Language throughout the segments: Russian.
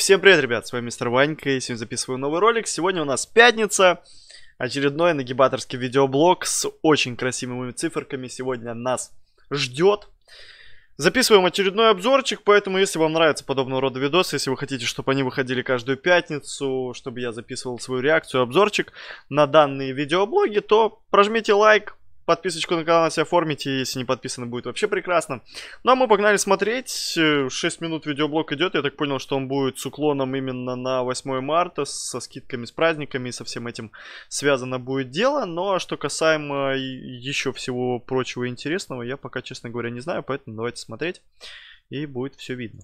Всем привет, ребят, с вами Мистер Ванька, и сегодня записываю новый ролик. Сегодня у нас пятница, очередной нагибаторский видеоблог с очень красивыми циферками сегодня нас ждет. Записываем очередной обзорчик, поэтому если вам нравятся подобного рода видосы, если вы хотите, чтобы они выходили каждую пятницу, чтобы я записывал свою реакцию, обзорчик на данные видеоблоги, то прожмите лайк. Подписочку на канал себе оформите, если не подписаны, будет вообще прекрасно. Ну а мы погнали смотреть. 6 минут видеоблог идет. Я так понял, что он будет с уклоном именно на 8 марта, со скидками, с праздниками, и со всем этим связано будет дело. Ну а что касаемо еще всего прочего интересного, я пока, честно говоря, не знаю. Поэтому давайте смотреть, и будет все видно.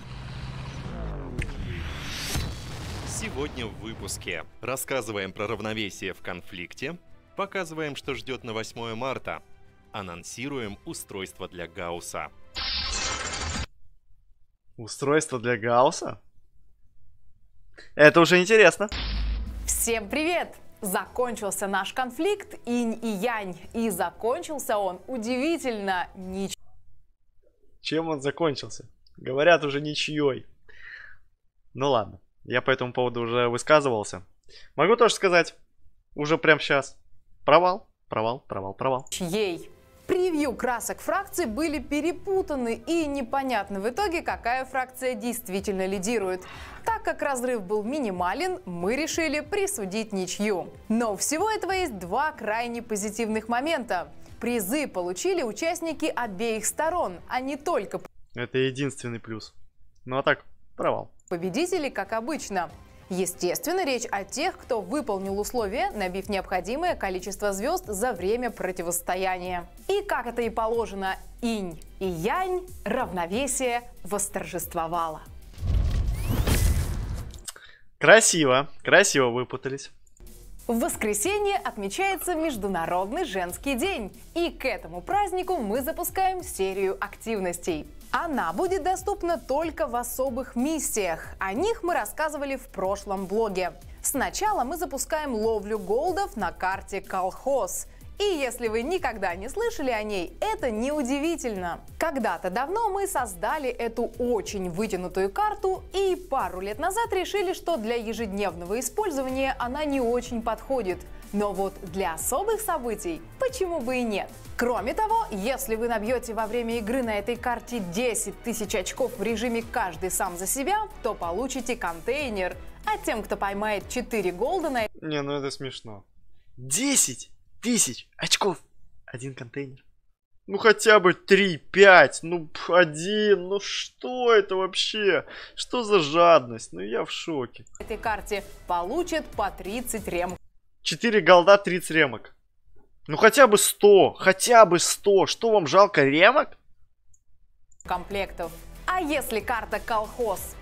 Сегодня в выпуске рассказываем про равновесие в конфликте, показываем, что ждет на 8 марта. Анонсируем устройство для Гаусса. Устройство для Гаусса? Это уже интересно. Всем привет! Закончился наш конфликт инь и янь. И закончился он удивительно ничем. Чем он закончился? Говорят, уже ничьей. Ну ладно, я по этому поводу уже высказывался. Могу тоже сказать, уже прямо сейчас. Провал, провал, провал, провал. Чьей? Превью красок фракций были перепутаны, и непонятно в итоге, какая фракция действительно лидирует. Так как разрыв был минимален, мы решили присудить ничью. Но у всего этого есть два крайне позитивных момента. Призы получили участники обеих сторон, а не только Это единственный плюс. Ну а так, провал. победители, как обычно. Естественно, речь о тех, кто выполнил условия, набив необходимое количество звезд за время противостояния. И, как это и положено, инь и янь, равновесие восторжествовало. Красиво, красиво выпутались. В воскресенье отмечается Международный женский день, и к этому празднику мы запускаем серию активностей. Она будет доступна только в особых миссиях. О них мы рассказывали в прошлом блоге. Сначала мы запускаем ловлю голдов на карте Колхоз. И если вы никогда не слышали о ней, это неудивительно. Когда-то давно мы создали эту очень вытянутую карту, и пару лет назад решили, что для ежедневного использования она не очень подходит. Но вот для особых событий почему бы и нет? Кроме того, если вы набьете во время игры на этой карте 10 тысяч очков в режиме «каждый сам за себя», то получите контейнер. А тем, кто поймает 4 голда на... Не, ну это смешно. 10 тысяч очков. Один контейнер. Ну хотя бы 3, 5, ну 1, ну что это вообще? Что за жадность? Ну я в шоке. этой карте получат по 30 рем 4 голда, 30 ремок. Ну хотя бы 100, хотя бы 100. Что вам жалко ремок? комплектов. А если карта Колхоз?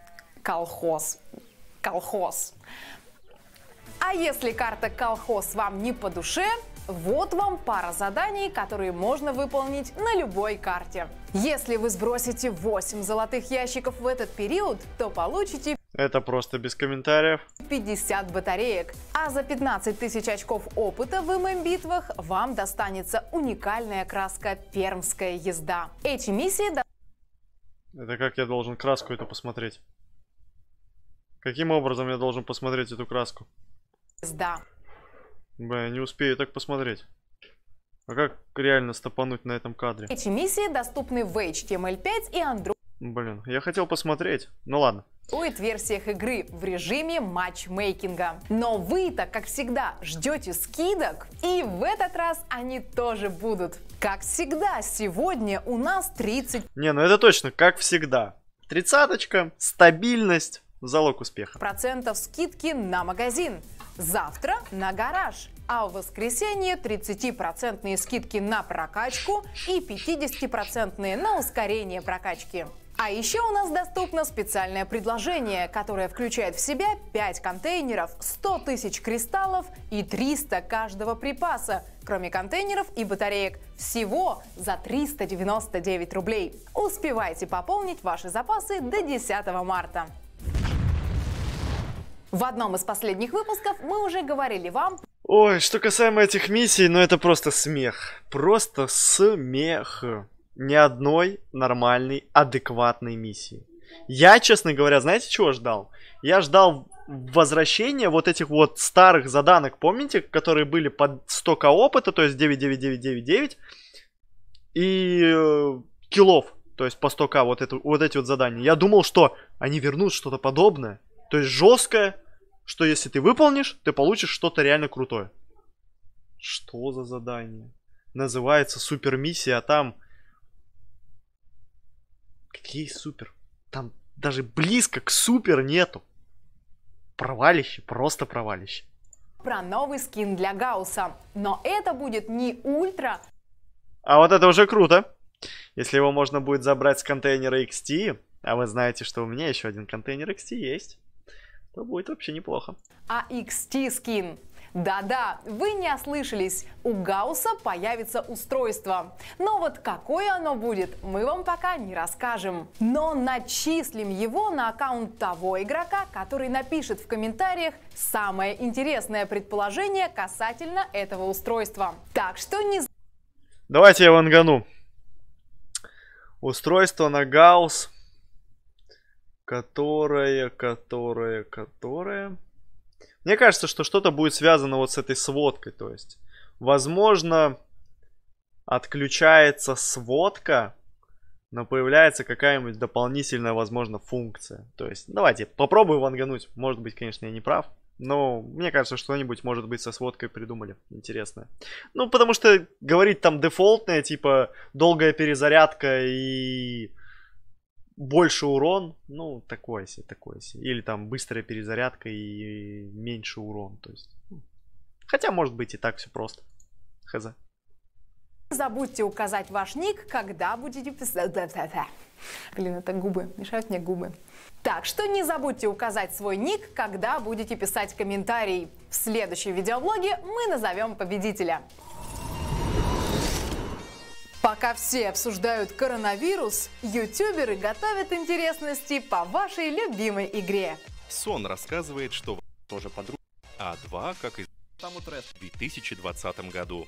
Колхоз. А если карта Колхоз вам не по душе, вот вам пара заданий, которые можно выполнить на любой карте. Если вы сбросите 8 золотых ящиков в этот период, то получите Это просто без комментариев. 50 батареек. А за 15 тысяч очков опыта в ММ-битвах вам достанется уникальная краска «Пермская езда». Эти миссии Это как я должен краску эту посмотреть? Каким образом я должен посмотреть эту краску? езда. Бля, я не успею так посмотреть. А как реально стопануть на этом кадре? Эти миссии доступны в HTML5 и Android. Блин, я хотел посмотреть. Ну ладно. Версиях игры в режиме матчмейкинга. Но вы-то, как всегда, ждете скидок, и в этот раз они тоже будут. Как всегда, сегодня у нас 30% Не, ну это точно, как всегда. 30-очка, стабильность, залог успеха. скидки на магазин. Завтра на гараж. А в воскресенье 30% скидки на прокачку и 50% на ускорение прокачки. А еще у нас доступно специальное предложение, которое включает в себя 5 контейнеров, 100 тысяч кристаллов и 300 каждого припаса, кроме контейнеров и батареек, всего за 399 рублей. Успевайте пополнить ваши запасы до 10 марта. В одном из последних выпусков мы уже говорили вам... Ой, что касаемо этих миссий, ну это просто смех. Просто смех. Ни одной нормальной, адекватной миссии. Я, честно говоря, знаете, чего ждал? Я ждал возвращения вот этих вот старых заданок, помните, которые были под 100к опыта, то есть 99999 и киллов, то есть по 100к вот эти вот задания. Я думал, что они вернут что-то подобное, то есть жесткое, что если ты выполнишь, ты получишь что-то реально крутое. Что за задание? Называется супер миссия, а там... Какие супер? Там даже близко к супер нету. Провалище, просто провалище. Про новый скин для Гаусса. Но это будет не ультра. А вот это уже круто. Если его можно будет забрать с контейнера XT, а вы знаете, что у меня еще один контейнер XT есть, то будет вообще неплохо. А XT скин. Да-да, вы не ослышались, у Гаусса появится устройство. Но вот какое оно будет, мы вам пока не расскажем. Но начислим его на аккаунт того игрока, который напишет в комментариях самое интересное предположение касательно этого устройства. Так что не... Давайте я вангану. Устройство на Гаусс, которое... Мне кажется, что что-то будет связано вот с этой сводкой. То есть, возможно, отключается сводка, но появляется какая-нибудь дополнительная, возможно, функция. То есть, давайте попробую вангануть. Может быть, конечно, я не прав. Но мне кажется, что-нибудь, может быть, со сводкой придумали. Интересное. Ну, потому что говорить там дефолтное, типа долгая перезарядка и... больше урон, ну, такое себе, такое себе. Или там быстрая перезарядка и меньше урон. То есть, хотя, может быть, и так все просто. Хз. Не забудьте указать ваш ник, когда будете писать... Блин, это губы, мешают мне губы. Так что не забудьте указать свой ник, когда будете писать комментарий. В следующем видеоблоге мы назовем победителя. Пока все обсуждают коронавирус, ютуберы готовят интересности по вашей любимой игре. Сон рассказывает, что тоже подруга, а 2, как и в 2020 году.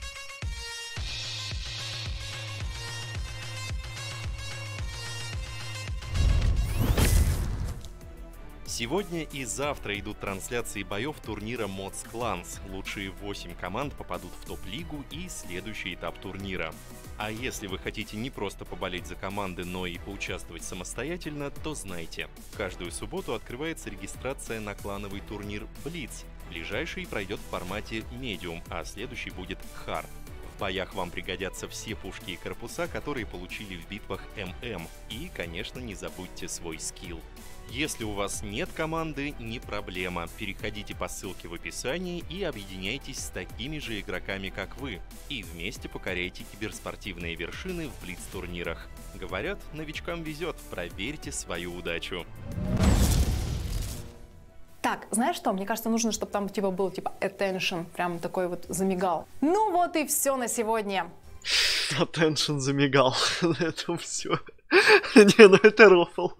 Сегодня и завтра идут трансляции боев турнира Mods Clans. Лучшие 8 команд попадут в топ-лигу и следующий этап турнира. А если вы хотите не просто поболеть за команды, но и поучаствовать самостоятельно, то знайте, каждую субботу открывается регистрация на клановый турнир Blitz. Ближайший пройдет в формате Medium, а следующий будет Hard. В боях вам пригодятся все пушки и корпуса, которые получили в битвах ММ. И, конечно, не забудьте свой скилл. Если у вас нет команды, не проблема. Переходите по ссылке в описании и объединяйтесь с такими же игроками, как вы. И вместе покоряйте киберспортивные вершины в блиц-турнирах. Говорят, новичкам везет, проверьте свою удачу. Так, знаешь что? Мне кажется, нужно, чтобы там типа был типа attention, прям такой вот замигал. Ну вот и все на сегодня. Attention замигал. Это все. Не, ну это рофл.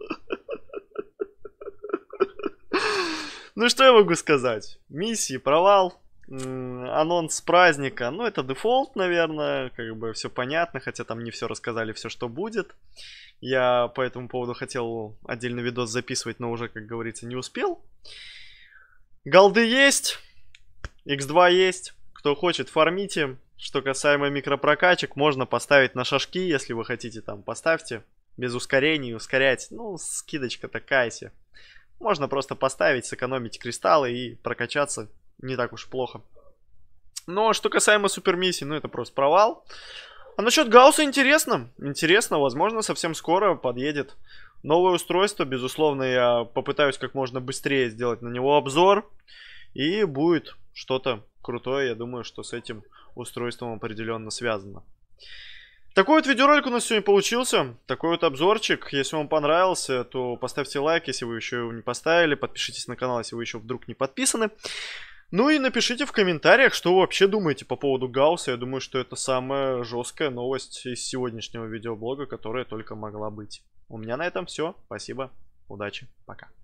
Ну что я могу сказать? Миссии, провал, анонс праздника, ну это дефолт, наверное, как бы все понятно, хотя там не все рассказали, все что будет. Я по этому поводу хотел отдельный видос записывать, но уже, как говорится, не успел. Голды есть, X2 есть, кто хочет, фармите. Что касаемо микропрокачек, можно поставить на шашки, если вы хотите, там поставьте, без ускорений, ускорять, ну скидочка такая себе. Можно просто поставить, сэкономить кристаллы и прокачаться не так уж плохо. Но что касаемо супермиссий, ну это просто провал. А насчет Гаусса интересно. Интересно, возможно, совсем скоро подъедет новое устройство. Безусловно, я попытаюсь как можно быстрее сделать на него обзор. И будет что-то крутое, я думаю, что с этим устройством определенно связано. Такой вот видеоролик у нас сегодня получился. Такой вот обзорчик. Если вам понравился, то поставьте лайк, если вы еще его не поставили. Подпишитесь на канал, если вы еще вдруг не подписаны. Ну и напишите в комментариях, что вы вообще думаете по поводу Гаусса. Я думаю, что это самая жесткая новость из сегодняшнего видеоблога, которая только могла быть. У меня на этом все. Спасибо. Удачи. Пока.